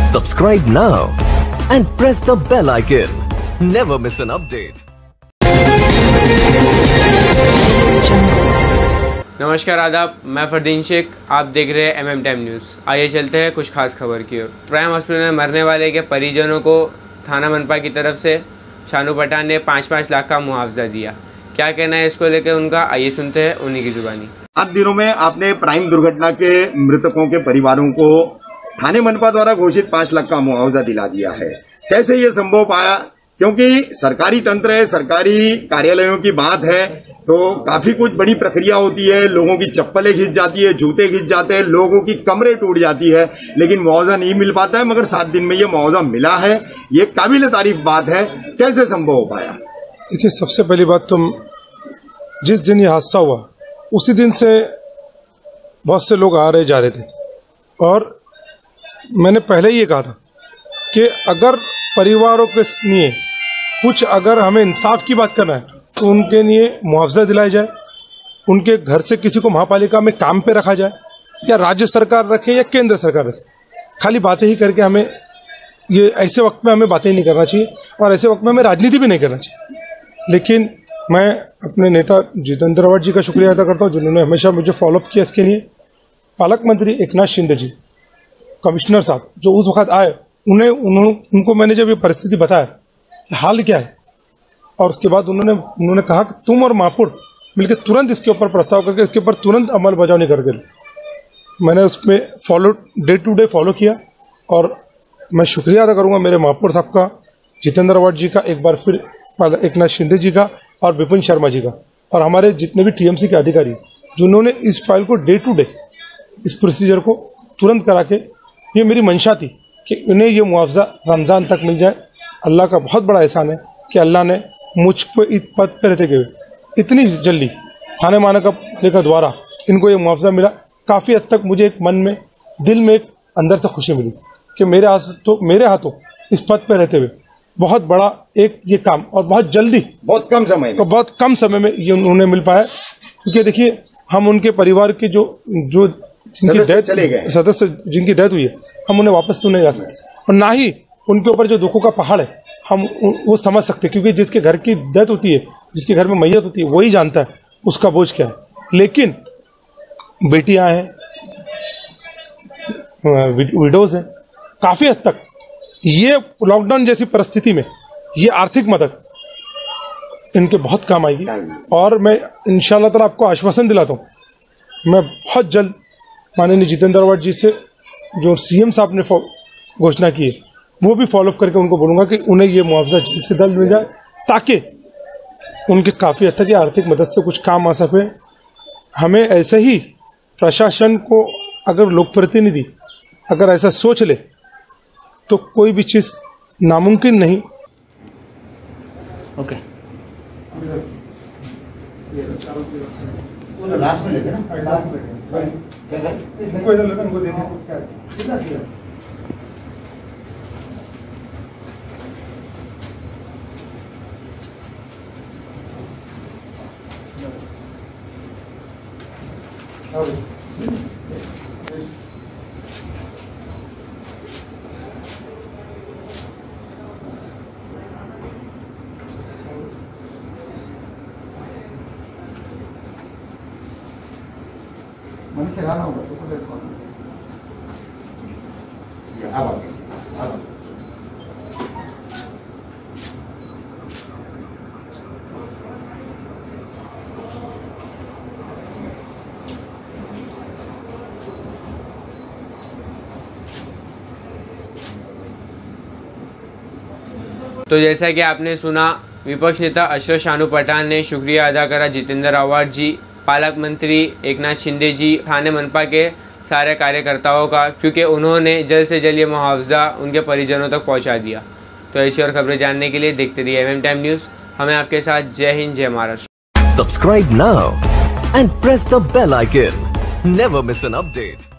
Subscribe now and press the bell icon. Never miss an update. नमस्कार आदाब, मैं फरदीन शेख, आप देख रहे हैं MM टाइम न्यूज़। आइए चलते हैं कुछ खास खबर की ओर। प्राइम हॉस्पिटल में मरने वाले के परिजनों को थाना मनपा की तरफ से शानू पठान ने 5-5 लाख का मुआवजा दिया। क्या कहना है इसको लेकर उनका, आइए सुनते हैं उन्हीं की जुबानी। आज दिनों में आपने प्राइम दुर्घटना के मृतकों के परिवारों को थाने मनपा द्वारा घोषित 5 लाख का मुआवजा दिला दिया है। कैसे ये संभव पाया? क्योंकि सरकारी तंत्र है, सरकारी कार्यालयों की बात है तो काफी कुछ बड़ी प्रक्रिया होती है। लोगों की चप्पलें खिंच जाती है, जूते खिंच जाते हैं, लोगों की कमरे टूट जाती है, लेकिन मुआवजा नहीं मिल पाता है। मगर 7 दिन में ये मुआवजा मिला है, ये काबिल तारीफ बात है। कैसे संभव हो पाया? देखिए, सबसे पहली बात तो जिस दिन ये हादसा हुआ उसी दिन से बहुत से लोग आ रहे जा रहे थे, और मैंने पहले ही ये कहा था कि अगर परिवारों के लिए कुछ, अगर हमें इंसाफ की बात करना है तो उनके लिए मुआवजा दिलाया जाए, उनके घर से किसी को महापालिका में काम पे रखा जाए, या राज्य सरकार रखे या केंद्र सरकार रखे। खाली बातें ही करके हमें ये ऐसे वक्त में हमें बातें ही नहीं करना चाहिए, और ऐसे वक्त में हमें राजनीति भी नहीं करना चाहिए। लेकिन मैं अपने नेता जितेंद्र रावत जी का शुक्रिया अदा करता हूँ, जिन्होंने हमेशा मुझे फॉलोअप किया इसके लिए। पालक मंत्री एकनाथ शिंदे जी, कमिश्नर साहब जो उस वक्त आए, उनको मैंने जब ये परिस्थिति बताया कि हाल क्या है, और उसके बाद उन्होंने कहा कि तुम और महापौर मिलकर तुरंत इसके ऊपर प्रस्ताव करके इसके ऊपर तुरंत अमल बजावनी करके लो। मैंने उसमें डे टू डे फॉलो किया, और मैं शुक्रिया अदा करूंगा मेरे महापौर साहब का, जितेंद्र रावत जी का, एक बार फिर एकनाथ शिंदे जी का और विपिन शर्मा जी का, और हमारे जितने भी TMC के अधिकारी जिन्होंने इस फाइल को डे टू डे, इस प्रोसीजर को तुरंत करा के, ये मेरी मंशा थी कि उन्हें ये मुआवजा रमज़ान तक मिल जाए। अल्लाह का बहुत बड़ा एहसान है कि अल्लाह ने मुझ को इस पद पर रहते हुए इतनी जल्दी थाने महानगर द्वारा इनको ये मुआवजा मिला। काफ़ी हद तक मुझे एक मन में, दिल में एक अंदर से खुशी मिली कि मेरे हाथों इस पद पर रहते हुए बहुत बड़ा एक ये काम, और बहुत जल्दी, बहुत कम समय में ये उन्होंने मिल पाया। क्योंकि देखिए, हम उनके परिवार के जो जिनकी डेथ चले गए, सदस्य जिनकी डेथ हुई है, हम उन्हें वापस तो नहीं ला सकते, और ना ही उनके ऊपर जो दुखों का पहाड़ है हम वो समझ सकते, क्योंकि जिसके घर की डेथ होती है, जिसके घर में मैयत होती है, वही जानता है उसका बोझ क्या है। लेकिन बेटियां हैं, विडोज हैं, काफी हद तक ये लॉकडाउन जैसी परिस्थिति में ये आर्थिक मदद इनके बहुत काम आएगी। और मैं इंशाअल्लाह ताला आपको आश्वासन दिलाता हूँ, मैं बहुत जल्द माननीय जितेंद्र रावत जी से, जो CM साहब ने घोषणा की है, वो भी फॉलोअप करके उनको बोलूंगा कि उन्हें ये मुआवजा जल्द से जल्द मिल जाए, ताकि उनके काफ़ी हद तक आर्थिक मदद से कुछ काम आ सके। हमें ऐसे ही प्रशासन को, अगर लोक प्रतिनिधि अगर ऐसा सोच ले तो कोई भी चीज़ नामुमकिन नहीं। ओके, लास्ट में लेते ना, लास्ट में इनको इधर लेकर इनको दे दें। मन खिलाना होगा तो तो जैसा कि आपने सुना, विपक्ष नेता अशरफ शानू पठान ने शुक्रिया अदा करा जितेंद्र रावत जी, पालक मंत्री एकनाथ शिंदे जी, थाने मनपा के सारे कार्यकर्ताओं का, क्योंकि उन्होंने जल्द से जल्द ये मुआवजा उनके परिजनों तक पहुंचा दिया। तो ऐसी और खबरें जानने के लिए देखते रहिए MM टाइम न्यूज़। हमें आपके साथ जय हिंद, जय Maharashtra. Subscribe now and press the bell icon. Never miss an update.